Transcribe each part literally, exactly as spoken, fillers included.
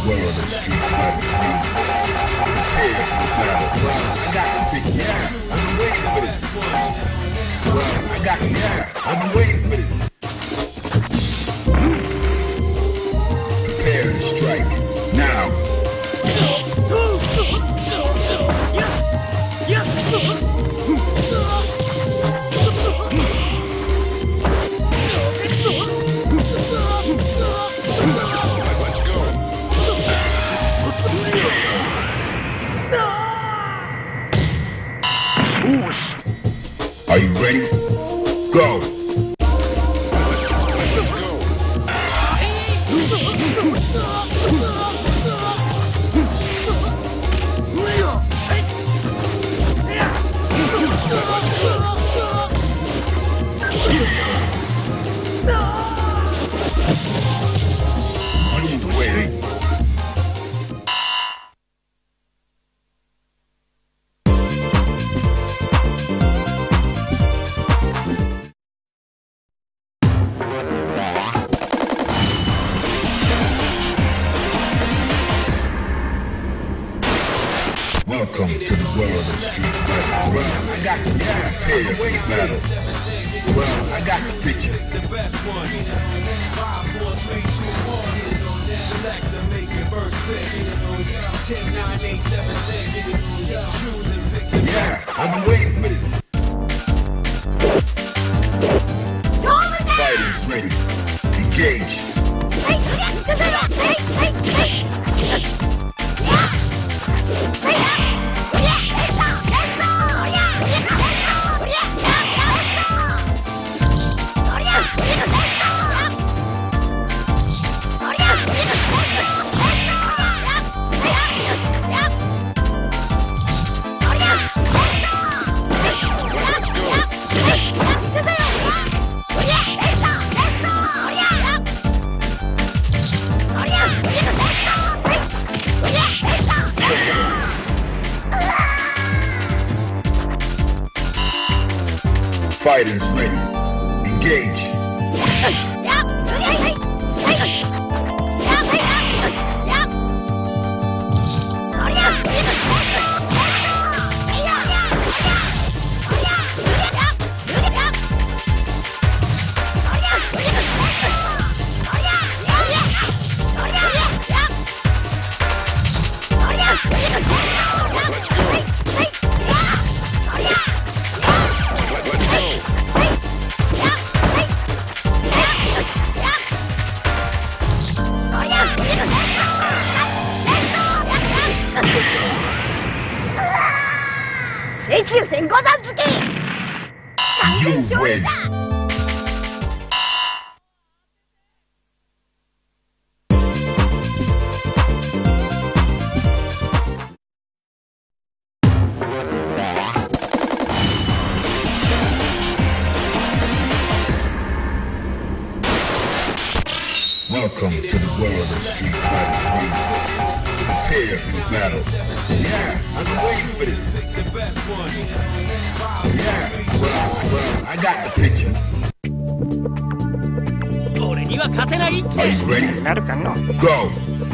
world of street fighting music. Prepare for battle. Well, I got the big yeah. I've been waiting for this. Well, I got the yeah. I've been waiting for this. Prepare to strike now. Are you ready? Go! Welcome to the world of street fighting. Well, I got the yeah, prepare for battle. Well, I got the picture. The best one. Five, four, three, two, one. Select and make your first pick. Ten, nine, eight, seven, six. Choose and pick your yeah, I've been waiting for this. Fighters ready. Engage. Hey, hey, hey, hey. Fighters ready. Engage. You win. Welcome to the world of street fighting music. Prepare for battle. Yeah, I've been waiting for this. The best one. Yeah, well, well, I got the picture. Are you ready? Go!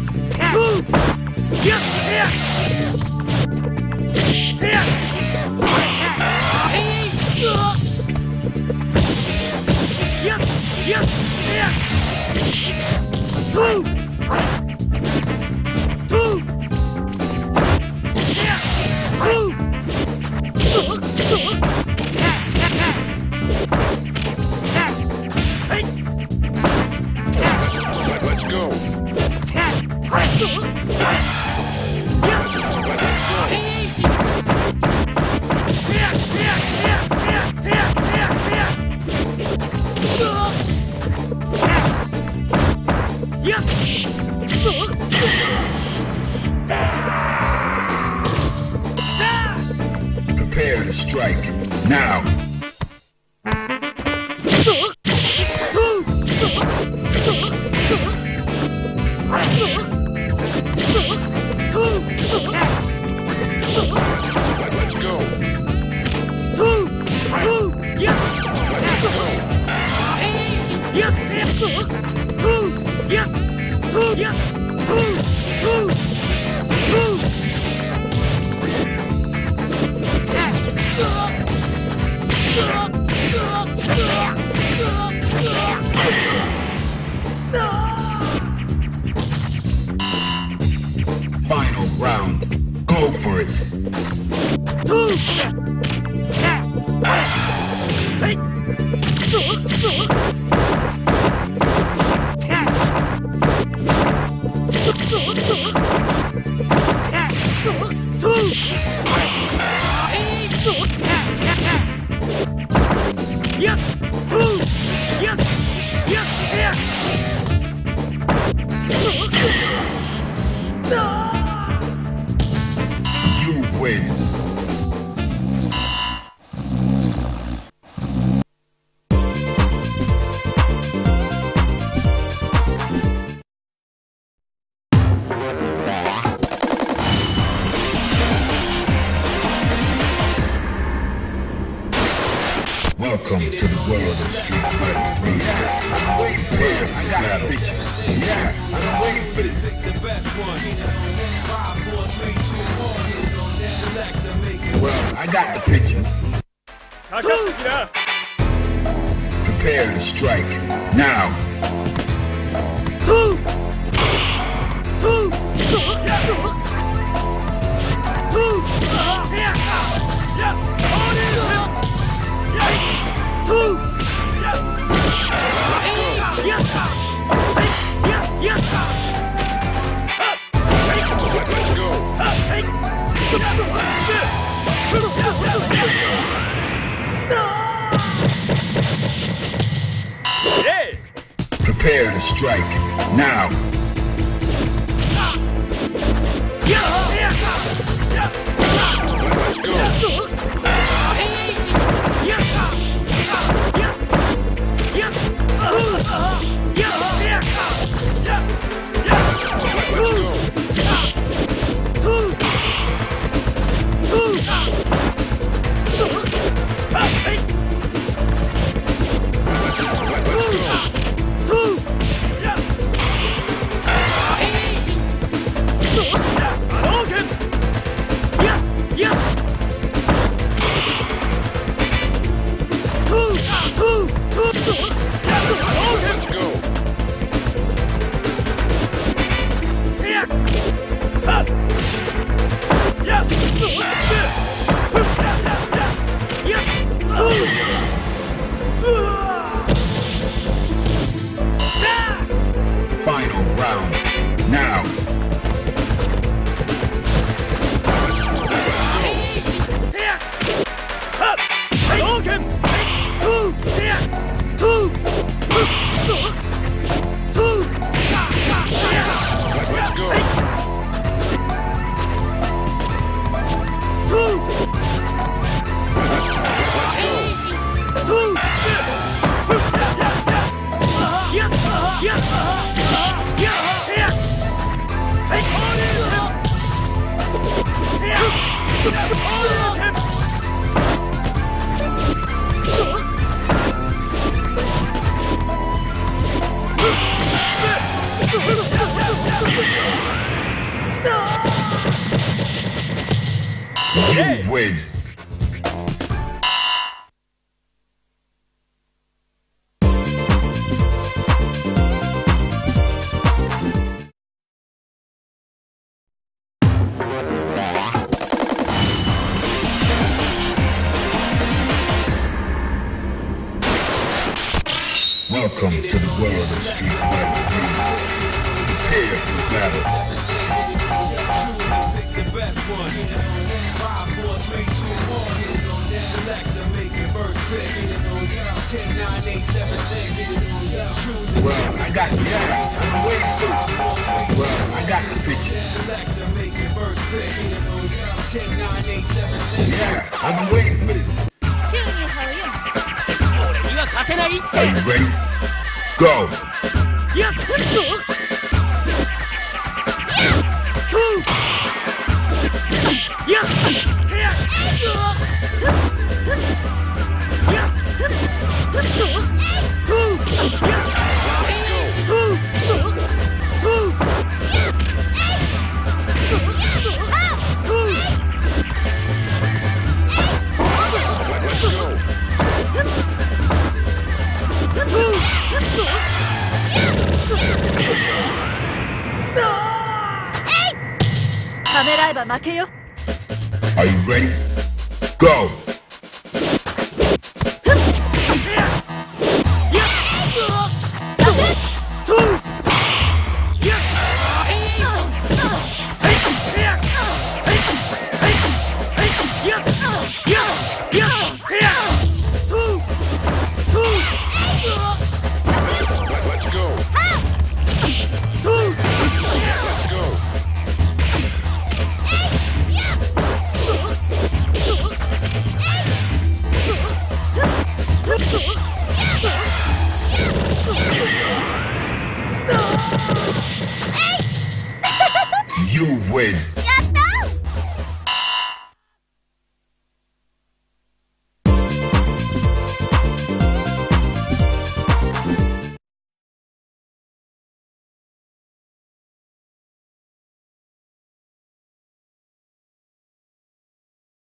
Let's go. Prepare to strike now. Let's go. Let's go. You win. Welcome to the world of Street Fighter. I'm waiting for it. I got it. Yeah, I'm waiting for it. The best one. Five, four, three, two, one. Select and make it. Well, I got the picture. Prepare to strike now. Prepare to strike now. Let's go. Final round now. You win. Welcome to the world of Street Fighter. Prepare for battle. The best one. Five, four, three, two, one. Select and make it first pick. Ten, nine, eight, seven, six. Well, I got the yeah. I'm waiting for it. Well, I got the picture. Select and make it first pick. Ten, nine, eight, seven, six. Yeah, I'm waiting for it. Are you ready? Go! Are you ready? Go! You win.